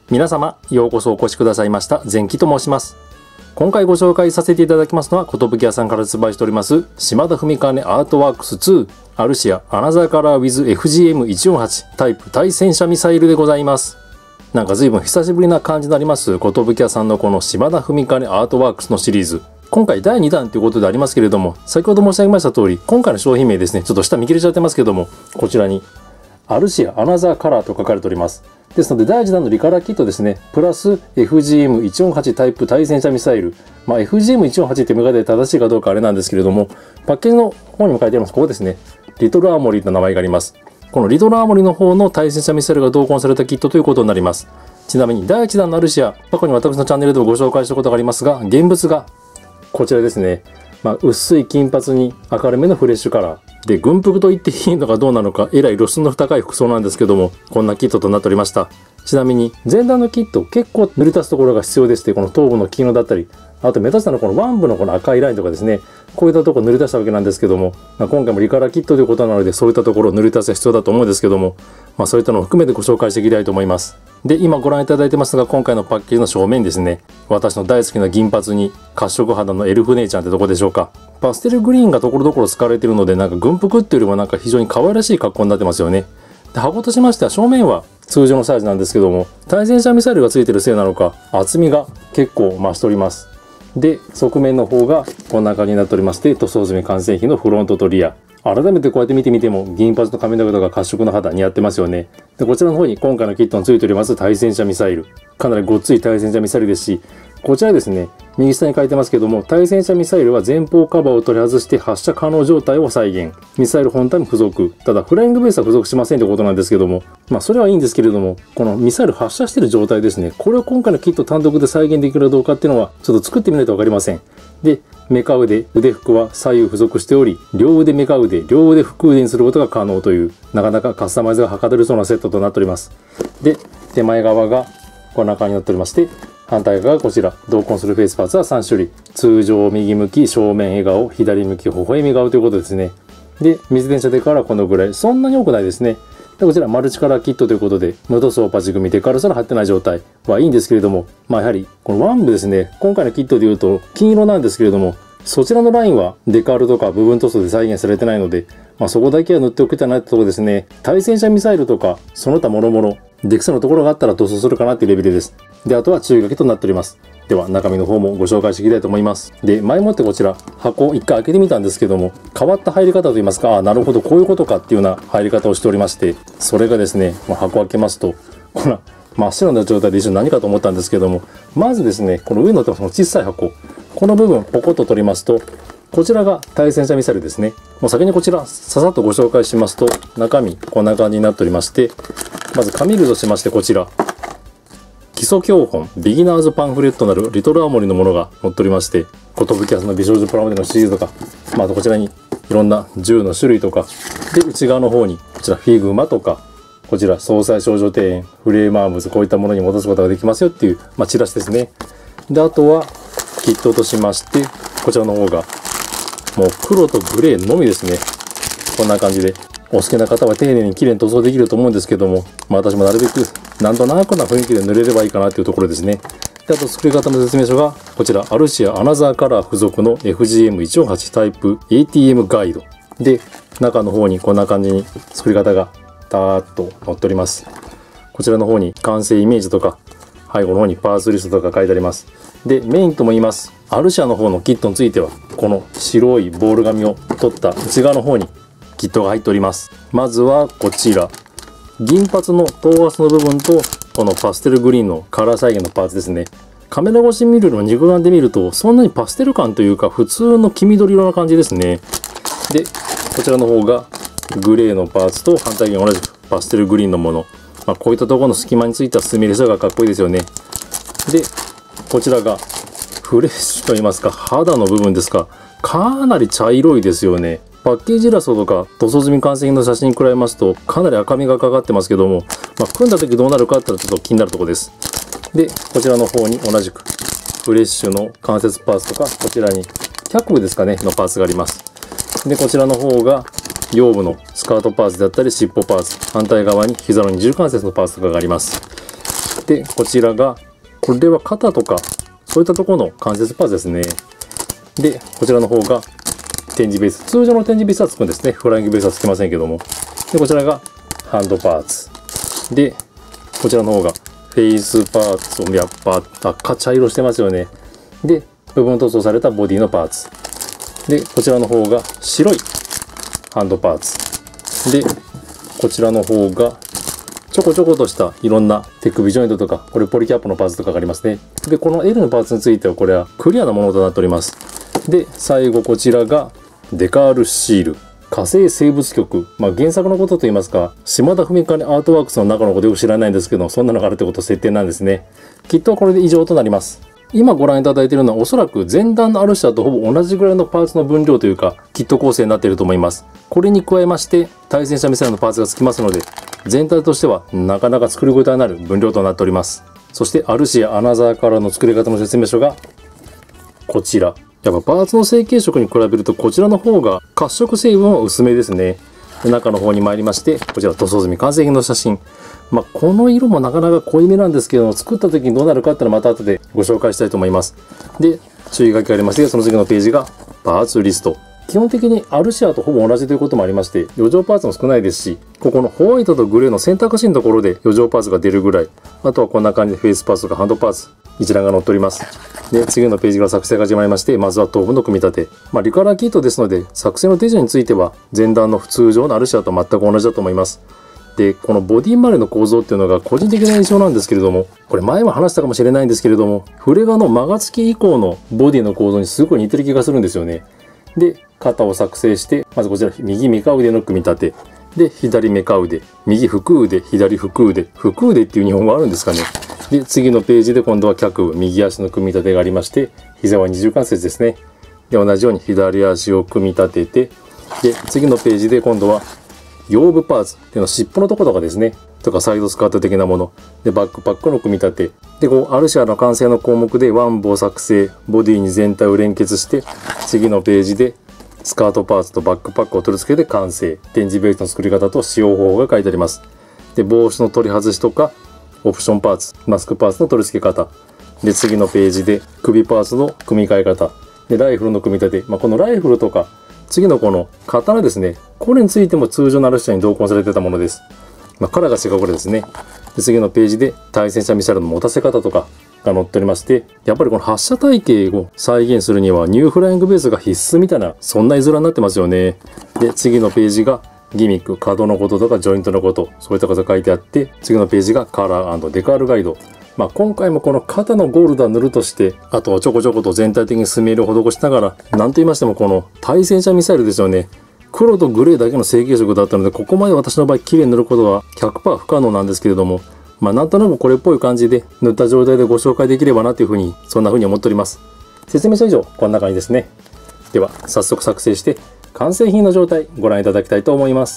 皆様、ようこそお越しくださいました。前期と申します。今回ご紹介させていただきますのは、寿屋さんから発売しております、島田文兼アートワークス2、アルシアアナザーカラー with FGM148 タイプ対戦車ミサイルでございます。なんか随分久しぶりな感じになります、寿屋さんのこの島田文兼アートワークスのシリーズ。今回第2弾ということでありますけれども、先ほど申し上げました通り、今回の商品名ですね、ちょっと下見切れちゃってますけども、こちらに、アルシアアナザーカラーと書かれております。ですので、第1弾のリカラーキットですね、プラス FGM148 タイプ対戦車ミサイル。FGM148 って見方で正しいかどうかあれなんですけれども、パッケージの方にも書いてあります。ここですね、リトルアーモリーと名前があります。このリトルアーモリーの方の対戦車ミサイルが同梱されたキットということになります。ちなみに、第1弾のアルシア、過去に私のチャンネルでもご紹介したことがありますが、現物がこちらですね。薄い金髪に明るめのフレッシュカラー。で、軍服と言っていいのかどうなのか、えらい露出の高い服装なんですけども、こんなキットとなっておりました。ちなみに、前段のキット、結構塗り足すところが必要でして、この頭部の黄色だったり、あと目立つのはこの腕部のこの赤いラインとかですね、こういったところ塗り出したわけなんですけども、今回もリカラーキットということなので、そういったところを塗り足す必要だと思うんですけども、そういったのを含めてご紹介していきたいと思います。で、今ご覧いただいてますが、今回のパッケージの正面ですね、私の大好きな銀髪に褐色肌のエルフ姉ちゃんってとこでしょうか。パステルグリーンがところどころ使われているので、なんか軍服っていうよりもなんか非常に可愛らしい格好になってますよね。で、箱としましては正面は通常のサイズなんですけども、対戦車ミサイルがついているせいなのか、厚みが結構増しております。で、側面の方がこんな感じになっておりまして、塗装済み完成品のフロントとリア。改めてこうやって見てみても、銀髪の髪の毛とか褐色の肌似合ってますよね。で、こちらの方に今回のキットについております対戦車ミサイル。かなりごっつい対戦車ミサイルですし、こちらですね、右下に書いてますけども、対戦車ミサイルは前方カバーを取り外して発射可能状態を再現。ミサイル本体も付属。ただ、フライングベースは付属しませんってことなんですけども、それはいいんですけれども、このミサイル発射している状態ですね、これを今回のキット単独で再現できるかどうかっていうのは、ちょっと作ってみないとわかりません。で、メカ腕、腕服は左右付属しており、両腕メカ腕、両腕副腕にすることが可能という、なかなかカスタマイズがはかどりそうなセットとなっております。で、手前側がこんな感じになっておりまして、反対側がこちら、同梱するフェイスパーツは3種類。通常右向き、正面笑顔、左向き、微笑み顔ということですね。で、水電車デカールはこのぐらい。そんなに多くないですね。で、こちらマルチカラーキットということで、無塗装パチ組デカールすら貼ってない状態はいいんですけれども、やはり、このワン部ですね、今回のキットで言うと金色なんですけれども、そちらのラインはデカールとか部分塗装で再現されてないので、そこだけは塗っておきたいなってところですね。対戦車ミサイルとか、その他諸々、できそうなところがあったら塗装するかなっていうレベルです。で、あとは注意書きとなっております。では、中身の方もご紹介していきたいと思います。で、前もってこちら、箱を一回開けてみたんですけども、変わった入り方といいますか、なるほど、こういうことかっていうような入り方をしておりまして、それがですね、箱を開けますと、この真っ白な状態で一瞬何かと思ったんですけども、まずですね、この上の小さい箱、この部分、ポコッと取りますと、こちらが対戦車ミサイルですね。もう先にこちら、ささっとご紹介しますと、中身、こんな感じになっておりまして、まず紙類としましてこちら、基礎教本、ビギナーズパンフレットなるリトルアーモリのものが載っておりまして、寿屋さんの美少女プラモデルのシリーズとか、あとこちらにいろんな銃の種類とか、で、内側の方に、こちらフィグマとか、こちら、総裁少女庭園、フレームアームズ、こういったものに戻すことができますよっていう、チラシですね。で、あとは、キットとしまして、こちらの方が、もう黒とグレーのみですね。こんな感じで。お好きな方は丁寧に綺麗に塗装できると思うんですけども、私もなるべくなんとなくな雰囲気で塗れればいいかなというところですね。で、あと作り方の説明書が、こちら、アルシアアナザーカラー付属の FGM148 タイプ ATM ガイド。で、中の方にこんな感じに作り方がダーッと載っております。こちらの方に完成イメージとか、背後の方にパーツリストとか書いてあります。で、メインとも言います。アルシアの方のキットについては、この白いボール紙を取った内側の方にキットが入っております。まずはこちら。銀髪の頭圧の部分と、このパステルグリーンのカラー再現のパーツですね。カメラ越しに見るの肉眼で見ると、そんなにパステル感というか、普通の黄緑色な感じですね。で、こちらの方がグレーのパーツと反対側同じくパステルグリーンのもの。こういったところの隙間についたスミレスがかっこいいですよね。で、こちらがフレッシュと言いますか、肌の部分ですか。かなり茶色いですよね。パッケージイラストとか塗装済み完成品の写真に比べますとかなり赤みがかかってますけども、組んだ時どうなるかって言ったらちょっと気になるところです。で、こちらの方に同じくフレッシュの関節パーツとか、こちらに100部ですかねのパーツがあります。で、こちらの方が腰部のスカートパーツだったり尻尾パーツ、反対側に膝の二重関節のパーツとかがあります。 で、こちらが、これは肩とか、そういったところの関節パーツですね。で、こちらの方が展示ベース。通常の展示ベースはつくんですね。フライングベースはつきませんけども。で、こちらがハンドパーツ。で、こちらの方がフェイスパーツをやっぱ赤茶色してますよね。で、部分塗装されたボディのパーツ。で、こちらの方が白いハンドパーツ。で、こちらの方がちょこちょことしたいろんな手首ジョイントとか、これポリキャップのパーツとかがありますね。で、この L のパーツについてはこれはクリアなものとなっております。で、最後こちらがデカールシール。火星生物局。原作のことといいますか、島田文兼アートワークスの中のことよく知らないんですけど、そんなのがあるってこと設定なんですね。きっとこれで以上となります。今ご覧いただいているのはおそらく前段のアルシアとほぼ同じぐらいのパーツの分量というか、キット構成になっていると思います。これに加えまして、対戦車ミサイルのパーツが付きますので、全体としてはなかなか作ることになる分量となっております。そしてアルシアアナザーカラーの作り方の説明書がこちら。やっぱパーツの成型色に比べるとこちらの方が褐色成分は薄めですね。で、中の方に参りまして、こちら塗装済み完成品の写真。この色もなかなか濃いめなんですけども、作った時にどうなるかっていうのはまた後でご紹介したいと思います。で、注意書きがありまして、その次のページがパーツリスト。基本的にアルシアとほぼ同じということもありまして、余剰パーツも少ないですし、ここのホワイトとグレーの選択肢のところで余剰パーツが出るぐらい、あとはこんな感じでフェイスパーツとかハンドパーツ、一覧が載っております。で、次のページから作成が始まりまして、まずは頭部の組み立て。リカラーキットですので、作成の手順については前段の通常のアルシアと全く同じだと思います。で、このボディ周りの構造っていうのが個人的な印象なんですけれども、これ前も話したかもしれないんですけれども、フレガのマガツキ以降のボディの構造にすごい似てる気がするんですよね。で、肩を作成して、まずこちら右メカ腕の組み立て。で、左メカ腕、右腹腕、左腹腕。腹腕っていう日本語あるんですかね。で、次のページで今度は脚部、右足の組み立てがありまして、膝は二重関節ですね。で、同じように左足を組み立てて、で、次のページで今度は腰部パーツっていうのは尻尾のところとかですね。とかサイドスカート的なもの。で、バックパックの組み立て。で、アルシアの完成の項目でワンボを作成、ボディに全体を連結して、次のページでスカートパーツとバックパックを取り付けて完成。展示ベースの作り方と使用方法が書いてあります。で、帽子の取り外しとか、オプションパーツ、マスクパーツの取り付け方。で、次のページで首パーツの組み替え方。で、ライフルの組み立て。このライフルとか、次のこの刀ですね。これについても通常のアルシアに同梱されてたものです。カラーが違うこれですね。で、次のページで対戦車ミサイルの持たせ方とかが載っておりまして、やっぱりこの発射体系を再現するにはニューフライングベースが必須みたいな、そんな絵面になってますよね。で、次のページがギミック、角のこととかジョイントのこと、そういったことが書いてあって、次のページがカラー&デカールガイド。今回もこの肩のゴールドは塗るとして、あとはちょこちょこと全体的にスメールを施しながら、なんと言いましてもこの対戦車ミサイルですよね。黒とグレーだけの成型色だったので、ここまで私の場合綺麗に塗ることは 100% 不可能なんですけれども、なんとなくこれっぽい感じで塗った状態でご紹介できればなというふうに、そんなふうに思っております。説明書以上、こんな感じですね。では、早速作成して完成品の状態ご覧いただきたいと思います。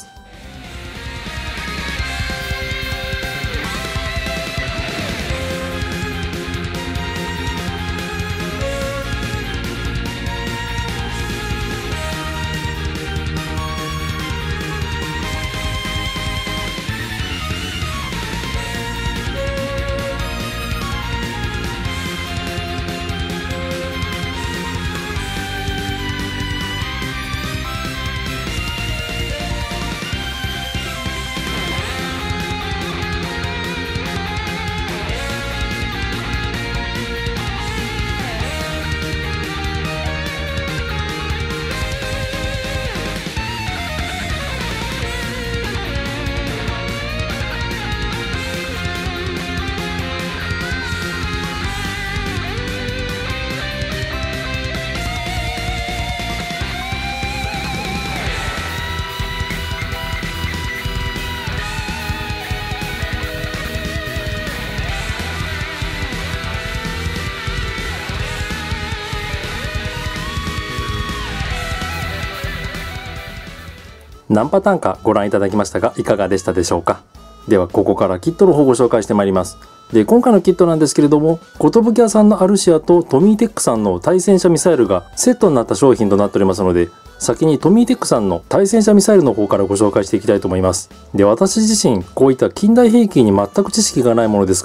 何パターンかご覧いただきましたがいかがでしたでしょうか。ではここからキットの方をご紹介してまいります。で、今回のキットなんですけれども、寿屋さんのアルシアとトミーテックさんの対戦車ミサイルがセットになった商品となっておりますので、先にトミーテックさんの対戦車ミサイルの方からご紹介していきたいと思います。で、私自身こういった近代兵器に全く知識がないものですから、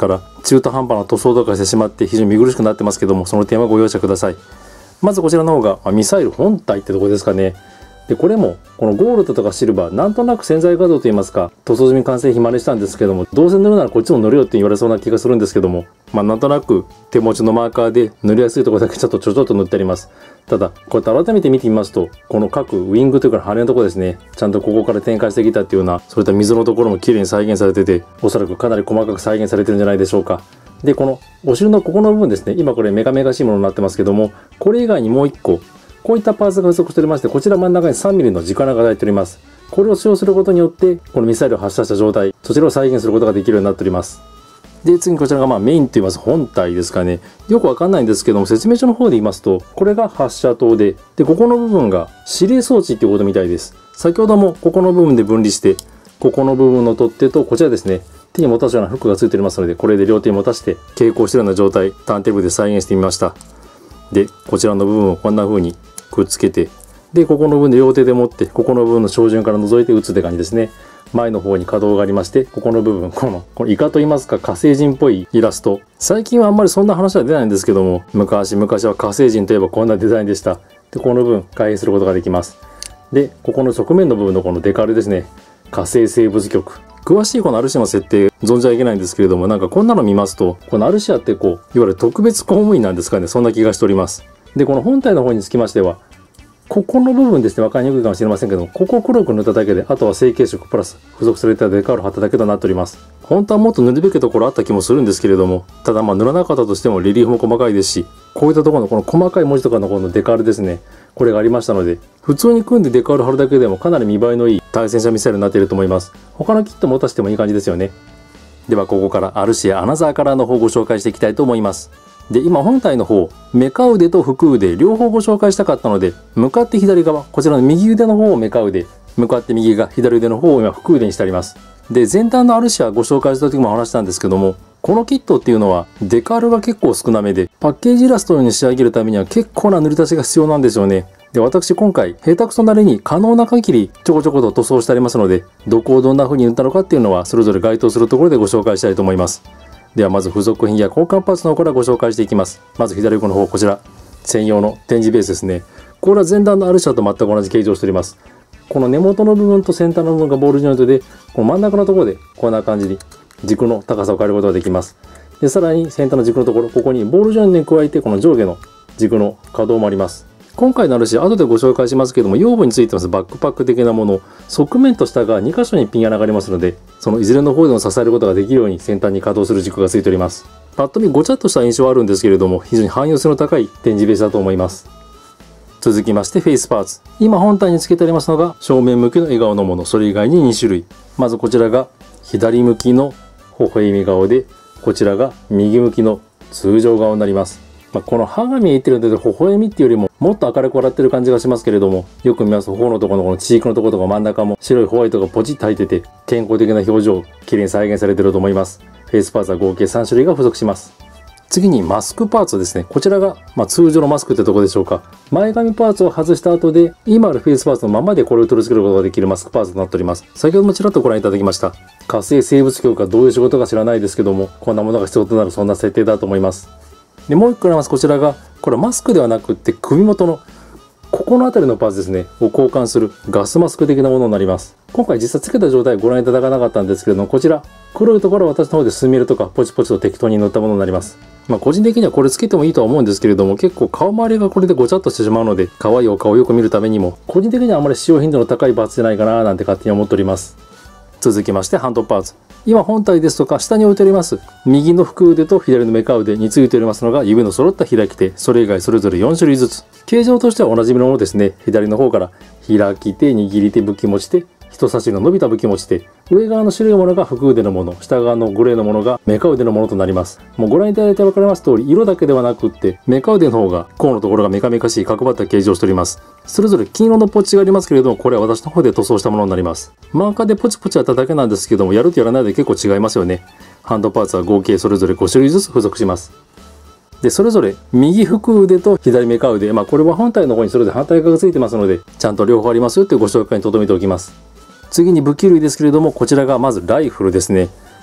中途半端な塗装とかしてしまって非常に見苦しくなってますけども、その点はご容赦ください。まずこちらの方がミサイル本体ってとこですかね。でこれもこのゴールドとかシルバー、なんとなく潜在画像といいますか塗装済み完成品真似したんですけども、どうせ塗るならこっちも塗るよって言われそうな気がするんですけども、なんとなく手持ちのマーカーで塗りやすいところだけちょっと塗ってあります。ただこうやって改めて見てみますと、この各ウィングというか羽のところですね、ちゃんとここから展開してきたっていうような、そういった溝のところも綺麗に再現されてて、おそらくかなり細かく再現されてるんじゃないでしょうか。でこのお尻のここの部分ですね、今これメカメカしいものになってますけども、これ以外にもう1個こういったパーツが不足しておりまして、こちら真ん中に 3mm の軸穴が入っております。これを使用することによってこのミサイルを発射した状態、そちらを再現することができるようになっております。で次にこちらがメインといいます本体ですかね。よくわかんないんですけども、説明書の方で言いますと、これが発射塔で、ここの部分が指令装置っていうことみたいです。先ほどもここの部分で分離して、ここの部分の取っ手とこちらですね、手に持たすようなフックがついておりますので、これで両手に持たして携行しているような状態、ターンテーブルで再現してみました。でこちらの部分をこんな風にくっつけて、でここの部分で両手で持って、ここの部分の照準から覗いて打つって感じですね。前の方に可動がありまして、ここの部分、このイカといいますか火星人っぽいイラスト、最近はあんまりそんな話は出ないんですけども、昔は火星人といえばこんなデザインでした。でこの部分開閉することができます。でここの側面の部分のこのデカールですね、火星生物局、詳しいこのアルシアの設定存じ上げないんですけれども、なんかこんなの見ますと、このアルシアっていわゆる特別公務員なんですかね、そんな気がしております。でこの本体の方につきましては、ここの部分ですね、分かりにくいかもしれませんけども、ここを黒く塗っただけで、あとは成型色プラス付属されたデカールを貼っただけとなっております。本当はもっと塗るべきところあった気もするんですけれども、ただ塗らなかったとしてもレリーフも細かいですし、こういったところのこの細かい文字とかのこのデカールですね、これがありましたので、普通に組んでデカール貼るだけでもかなり見栄えのいい対戦車ミサイルになっていると思います。他のキット持たせてもいい感じですよね。ではここからアルシアアナザーカラーの方をご紹介していきたいと思います。で今本体の方、メカ腕と副腕両方ご紹介したかったので、向かって左側、こちらの右腕の方をメカ腕、向かって右が左腕の方を今副腕にしてあります。で前段のアルシアご紹介した時も話したんですけども、このキットっていうのはデカールが結構少なめで、パッケージイラストに仕上げるためには結構な塗り足しが必要なんですよね。で私今回下手くそなりに可能な限りちょこちょこと塗装してありますので、どこをどんな風に塗ったのかっていうのはそれぞれ該当するところでご紹介したいと思います。ではまず付属品や交換パーツの方からご紹介していきます。まず左横の方、こちら専用の展示ベースですね。これは前段のアルシャと全く同じ形状をしております。この根元の部分と先端の部分がボールジョイントで、この真ん中のところでこんな感じに軸の高さを変えることができます。でさらに先端の軸のところ、ここにボールジョイントに加えてこの上下の軸の可動もあります。今回のアルシア後でご紹介しますけども、腰部についてますバックパック的なもの、側面と下が2箇所にピン穴がありますので、そのいずれの方でも支えることができるように先端に可動する軸がついております。パッと見ごちゃっとした印象はあるんですけれども、非常に汎用性の高い展示ベースだと思います。続きましてフェイスパーツ、今本体に付けてありますのが正面向きの笑顔のもの、それ以外に2種類。まずこちらが左向きの微笑み顔で、こちらが右向きの通常顔になります。この歯が見えてるので微笑みっていうよりももっと明るく笑ってる感じがしますけれども、よく見ますと頬のところのこのチークのところとか真ん中も白いホワイトがポチッと入ってて、健康的な表情綺麗に再現されていると思います。フェイスパーツは合計3種類が付属します。次にマスクパーツですね。こちらが通常のマスクってところでしょうか。前髪パーツを外した後で今あるフェイスパーツのままでこれを取り付けることができるマスクパーツとなっております。先ほどもちらっとご覧いただきました火星生物局がどういう仕事か知らないですけども、こんなものが必要となるそんな設定だと思います。でもう一個あります。こちらがこれはマスクではなくって首元のここの辺りのパーツですねを交換するガスマスク的なものになります。今回実際つけた状態ご覧いただかなかったんですけれども、こちら黒いところは私の方でスミルとかポチポチと適当に塗ったものになります。個人的にはこれつけてもいいとは思うんですけれども、結構顔周りがこれでごちゃっとしてしまうので、可愛いお顔をよく見るためにも個人的にはあまり使用頻度の高いパーツじゃないかななんて勝手に思っております。続きましてハンドパーツ、今本体ですとか下に置いております右の副腕と左のメカ腕についておりますのが指の揃った開き手、それ以外それぞれ4種類ずつ。形状としてはおなじみのものですね。左の方から開き手、握り手、武器持ち手、人差し指の伸びた武器持ち手、上側の白いものが副腕のもの、下側のグレーのものがメカ腕のものとなります。もうご覧いただいて分かります通り、色だけではなくってメカ腕の方が甲のところがメカメカしい角張った形状をしております。それぞれ金色のポッチがありますけれども、これは私の方で塗装したものになります。マーカーでポチポチやっただけなんですけども、やるとやらないで結構違いますよね。ハンドパーツは合計それぞれ5種類ずつ付属します。でそれぞれ右副腕と左メカ腕、これは本体の方にそれぞれ反対側がついてますので、ちゃんと両方ありますよというご紹介に留めておきます。次に武器類ですけれども、こちらがまずライフルですね。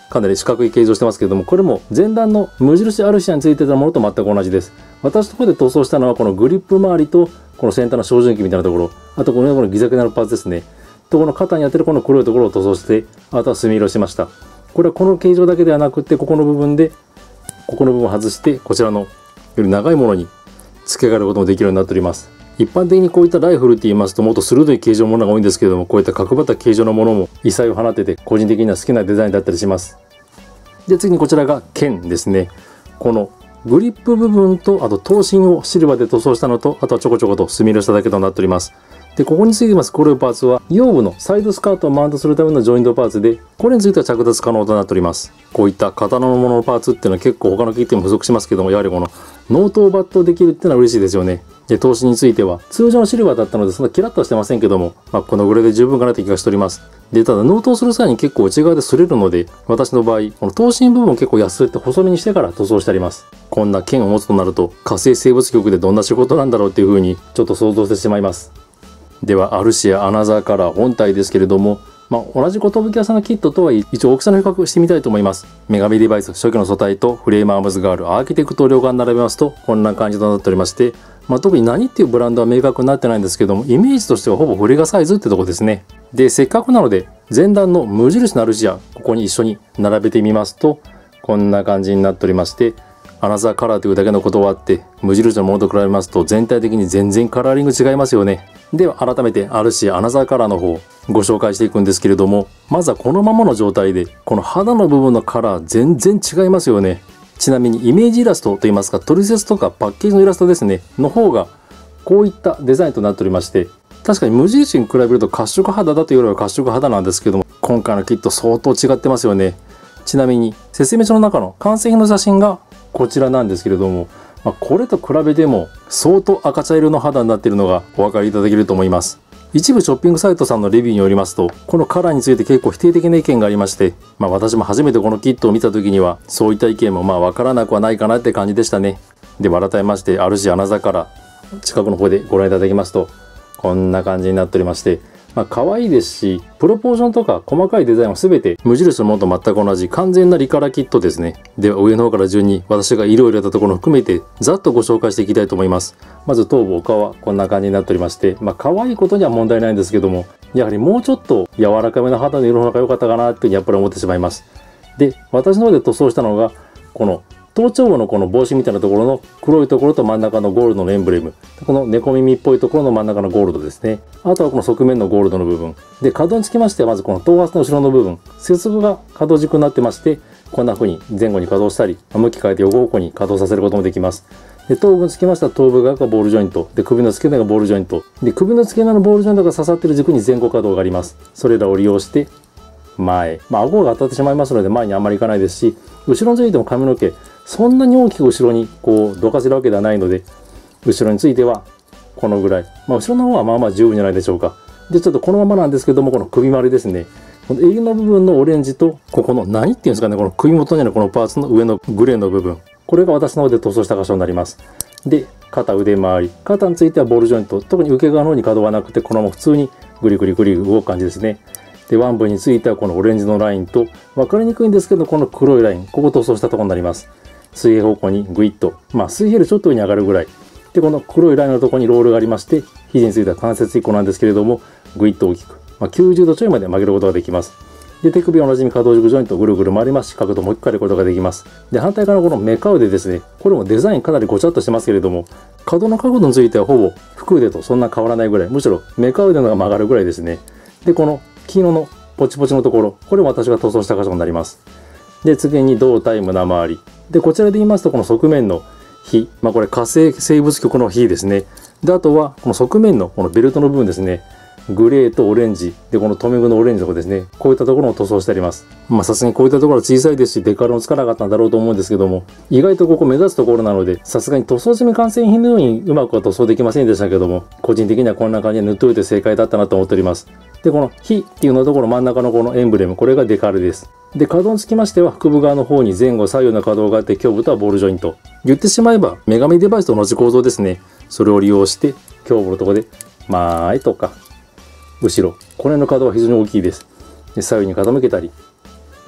かなり四角い形状してますけれども、これも前段の無印アルシアについてたものと全く同じです。私のところで塗装したのはこのグリップ周りとこの先端の照準器みたいなところ、あとこのギザギザのパーツですね。とこの肩に当てるこの黒いところを塗装して、あとは墨色しました。これはこの形状だけではなくて、ここの部分でここの部分を外して、こちらのより長いものに付け替えることもできるようになっております。一般的にこういったライフルって言いますともっと鋭い形状のものが多いんですけれども、こういった角張った形状のものも異彩を放ってて個人的には好きなデザインだったりします。で次にこちらが剣ですね。このグリップ部分とあと刀身をシルバーで塗装したのと、あとはちょこちょこと墨色しただけとなっております。でここについてます黒いパーツは腰部のサイドスカートをマウントするためのジョイントパーツで、これについては着脱可能となっております。こういった刀のもののパーツっていうのは結構他のキットにも付属しますけども、やはりこのノートを抜刀できるっていうのは嬉しいですよね。で刀身については通常のシルバーだったのでそんなキラッとはしてませんけども、このぐらいで十分かなって気がしております。でただ納刀する際に結構内側で擦れるので、私の場合この刀身部分を結構安って細めにしてから塗装してあります。こんな剣を持つとなると火星生物局でどんな仕事なんだろうっていう風にちょっと想像してしまいます。ではアルシアアナザーカラー本体ですけれども、同じ寿屋さんのキットとは一応大きさの比較してみたいと思います。女神デバイス初期の素体とフレームアームズガールアーキテクトを両側に並べますとこんな感じとなっておりまして、特に何っていうブランドは明確になってないんですけども、イメージとしてはほぼフレガサイズってとこですね。でせっかくなので前段の無印のアルシアここに一緒に並べてみますとこんな感じになっておりまして、アナザーカラーというだけのことはあって無印のものと比べますと全体的に全然カラーリング違いますよね。では改めてアルシアアナザーカラーの方をご紹介していくんですけれども、まずはこのままの状態でこの肌の部分のカラー全然違いますよね。ちなみにイメージイラストといいますかトリセツとかパッケージのイラストですねの方がこういったデザインとなっておりまして、確かに無印に比べると褐色肌だというよりは褐色肌なんですけども、今回のキット相当違ってますよね。ちなみに説明書の中の完成品の写真がこちらなんですけれども、これと比べても相当赤茶色の肌になっているのがお分かりいただけると思います。一部ショッピングサイトさんのレビューによりますとこのカラーについて結構否定的な意見がありまして、私も初めてこのキットを見た時にはそういった意見も分からなくはないかなって感じでしたね。では改めましてアルシアアナザーカラー近くの方でご覧いただきますとこんな感じになっておりまして、可愛いですしプロポーションとか細かいデザインは全て無印のものと全く同じ完全なリカラキットですね。では上の方から順に私が色を入れたところを含めてざっとご紹介していきたいと思います。まず頭部お顔はこんな感じになっておりまして、可愛いことには問題ないんですけども、やはりもうちょっと柔らかめの肌の色の方が良かったかなっていうふうにやっぱり思ってしまいます。で私の方で塗装したのがこの頭頂部のこの帽子みたいなところの黒いところと真ん中のゴールドのエンブレム、この猫耳っぽいところの真ん中のゴールドですね。あとはこの側面のゴールドの部分で、角につきましてはまずこの頭髪の後ろの部分接続が可動軸になってまして、こんな風に前後に可動したり向き変えて横方向に可動させることもできます。で頭部につきましては頭部側がボールジョイントで、首の付け根がボールジョイントで、首の付け根のボールジョイントが刺さっている軸に前後可動があります。それらを利用して前、顎が当たってしまいますので前にあんまりいかないですし、後ろについても髪の毛そんなに大きく後ろにどかせるわけではないので、後ろについてはこのぐらい、後ろの方はまあまあ十分じゃないでしょうか。でちょっとこのままなんですけども、この首丸ですね、この襟の部分のオレンジとここの何っていうんですかね、この首元にあるこのパーツの上のグレーの部分、これが私の方で塗装した箇所になります。で肩腕周り、肩についてはボールジョイント、特に受け側の方に可動はなくてこのまま普通にグリグリグリ動く感じですね。で腕部についてはこのオレンジのラインと分かりにくいんですけどこの黒いライン、ここ塗装したところになります。水平方向にグイッと、水平よりちょっと上に上がるぐらいで、この黒いラインのところにロールがありまして、肘については関節1個なんですけれどもグイッと大きく、90度ちょいまで曲げることができます。で手首はおなじみ可動軸ジョイントぐるぐる回りますし、角度もう一回変えることができます。で反対側のこのメカ腕ですね、これもデザインかなりごちゃっとしてますけれども、角の角度についてはほぼ腹腕とそんな変わらないぐらい、むしろメカ腕のが曲がるぐらいですね。でこの黄色のポチポチのところ、これも私が塗装した箇所になります。で次に胴体胸周りで、こちらで言いますとこの側面の火、これ火星生物局の火ですね。であとはこの側面のこのベルトの部分ですね、グレーとオレンジでこの留め具のオレンジのところですね、こういったところも塗装してあります。さすがにこういったところは小さいですしデカールもつかなかったんだろうと思うんですけども、意外とここ目立つところなのでさすがに塗装済み完成品のようにうまくは塗装できませんでしたけども、個人的にはこんな感じで塗っておいて正解だったなと思っております。でこの火っていうのところ真ん中のこのエンブレム、これがデカールです。で可動につきましては腹部側の方に前後左右の可動があって、胸部とはボールジョイント、言ってしまえば女神デバイスと同じ構造ですね。それを利用して胸部のところで前とか後ろ、この辺の可動は非常に大きいです。で左右に傾けたり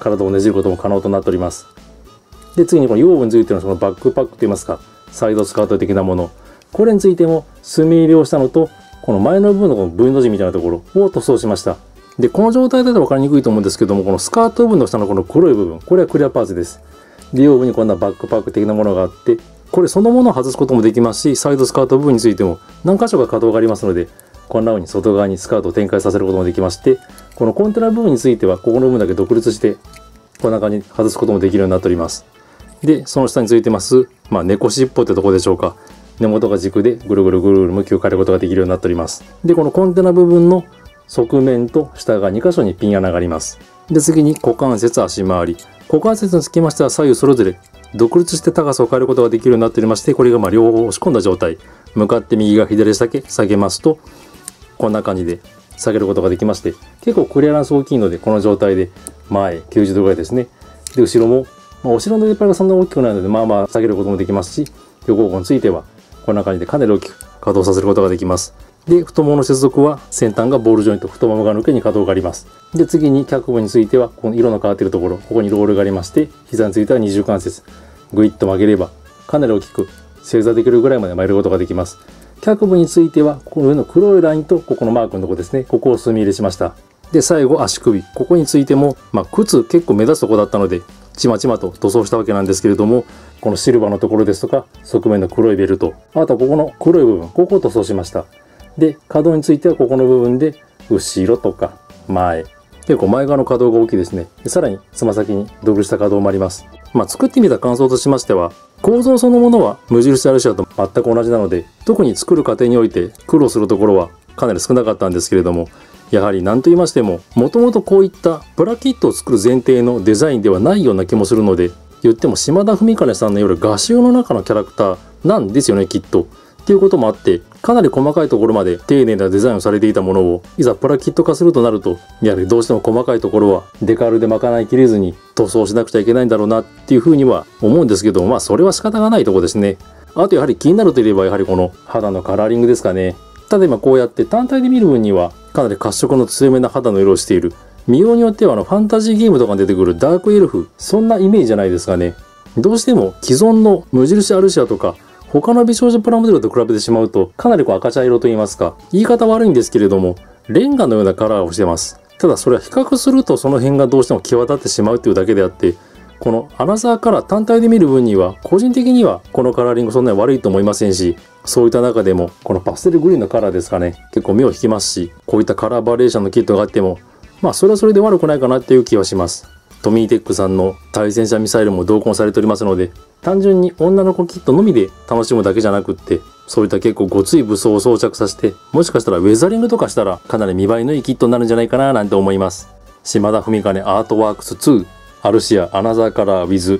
体をねじることも可能となっております。で、次にこの腰部についてのそのバックパックといいますか、サイドスカート的なもの、これについても墨入れをしたのと、この前の部分のこの V の字みたいなところを塗装しました。で、この状態だと分かりにくいと思うんですけども、このスカート部分の下のこの黒い部分、これはクリアパーツです。で、腰部にこんなバックパック的なものがあって、これそのものを外すこともできますし、サイドスカート部分についても何箇所か可動がありますので、こんな風に外側にスカートを展開させることもできまして、このコンテナ部分についてはここの部分だけ独立してこんな感じに外すこともできるようになっております。で、その下についてます猫尻尾ってとこでしょうか、根元が軸でぐるぐるぐるぐる向きを変えることができるようになっております。で、このコンテナ部分の側面と下が2箇所にピン穴があります。で、次に股関節足回り、股関節につきましては左右それぞれ独立して高さを変えることができるようになっておりまして、これが両方押し込んだ状態、向かって右が左足だけ下げますとこんな感じで下げることができまして、結構クリアランス大きいので、この状態で前90度ぐらいですね。で、後ろも、後ろの出っ張りがそんな大きくないのでまあまあ下げることもできますし、横方向についてはこんな感じでかなり大きく稼働させることができます。で、太ももの接続は先端がボールジョイント、太ももが抜けに可動があります。で、次に脚部についてはこの色の変わっているところ、ここにロールがありまして、膝については二重関節、ぐいっと曲げればかなり大きく正座できるぐらいまで曲げることができます。脚部についてはこの上の黒いラインとここのマークのところですね、ここを墨入れしました。で、最後足首、ここについても靴結構目立つところだったのでちまちまと塗装したわけなんですけれども、このシルバーのところですとか側面の黒いベルト、あとはここの黒い部分、ここを塗装しました。で、可動についてはここの部分で後ろとか前、結構前側の可動が大きいですね。で、さらにつま先にドブルした可動もあります。作ってみた感想としましては、構造そのものは無印アルシアと全く同じなので、特に作る過程において苦労するところはかなり少なかったんですけれども、やはり何と言いましても、もともとこういったプラキットを作る前提のデザインではないような気もするので、言っても島田文兼さんのよる画集の中のキャラクターなんですよね、きっと。っていうこともあって、かなり細かいところまで丁寧なデザインをされていたものを、いざプラキット化するとなると、やはりどうしても細かいところはデカールで賄いきれずに塗装しなくちゃいけないんだろうなっていうふうには思うんですけど、それは仕方がないところですね。あとやはり気になるといえば、やはりこの肌のカラーリングですかね。ただ今こうやって単体で見る分にはかなり褐色の強めな肌の色をしている。見ようによってはファンタジーゲームとかに出てくるダークエルフ、そんなイメージじゃないですかね。どうしても既存の無印アルシアとか他の美少女プラモデルと比べてしまうと、かなり赤茶色と言いますか、言い方悪いんですけれどもレンガのようなカラーをしてます。ただそれは比較するとその辺がどうしても際立ってしまうというだけであって、このアナザーカラー単体で見る分には個人的にはこのカラーリングそんなに悪いと思いませんし、そういった中でもこのパステルグリーンのカラーですかね、結構目を引きますし、こういったカラーバリエーションのキットがあってもそれはそれで悪くないかなっていう気はします。トミーテックさんの対戦車ミサイルも同梱されておりますので、単純に女の子キットのみで楽しむだけじゃなくって、そういった結構ごつい武装を装着させて、もしかしたらウェザリングとかしたらかなり見栄えのいいキットになるんじゃないかななんて思います。島田文兼アートワークス2アルシアアナザーカラー with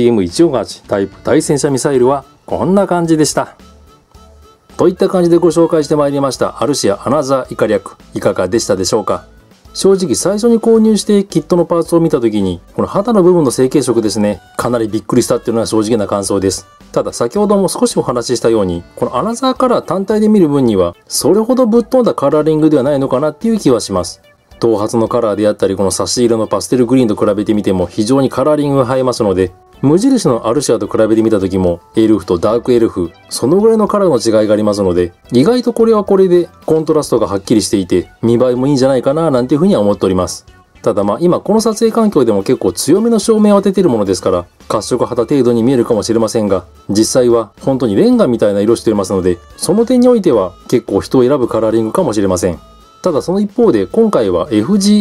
FGM148 タイプ対戦車ミサイルはこんな感じでした。といった感じでご紹介してまいりましたアルシアアナザー以下略、いかがでしたでしょうか。正直最初に購入してキットのパーツを見た時に、この肌の部分の成型色ですね、かなりびっくりしたっていうのが正直な感想です。ただ先ほども少しお話ししたように、このアナザーカラー単体で見る分にはそれほどぶっ飛んだカラーリングではないのかなっていう気はします。頭髪のカラーであったり、この差し色のパステルグリーンと比べてみても非常にカラーリングが映えますので、無印のアルシアと比べてみた時もエルフとダークエルフ、そのぐらいのカラーの違いがありますので、意外とこれはこれでコントラストがはっきりしていて見栄えもいいんじゃないかななんていうふうには思っております。ただ今この撮影環境でも結構強めの照明を当てているものですから褐色肌程度に見えるかもしれませんが、実際は本当にレンガみたいな色していますので、その点においては結構人を選ぶカラーリングかもしれません。ただその一方で今回は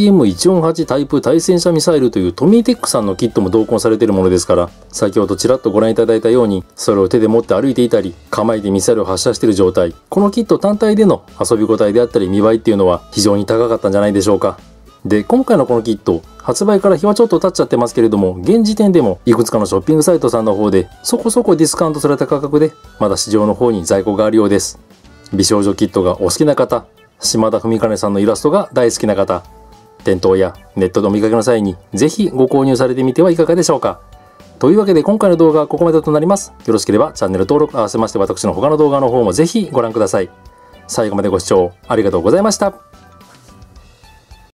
FGM148 タイプ対戦車ミサイルというトミーテックさんのキットも同梱されているものですから、先ほどちらっとご覧いただいたようにそれを手で持って歩いていたり構えてミサイルを発射している状態、このキット単体での遊び応えであったり見栄えっていうのは非常に高かったんじゃないでしょうか。で、今回のこのキット発売から日はちょっと経っちゃってますけれども、現時点でもいくつかのショッピングサイトさんの方でそこそこディスカウントされた価格でまだ市場の方に在庫があるようです。美少女キットがお好きな方、島田文兼さんのイラストが大好きな方、店頭やネットでお見かけの際にぜひご購入されてみてはいかがでしょうか。というわけで今回の動画はここまでとなります。よろしければチャンネル登録合わせまして私の他の動画の方もぜひご覧ください。最後までご視聴ありがとうございました。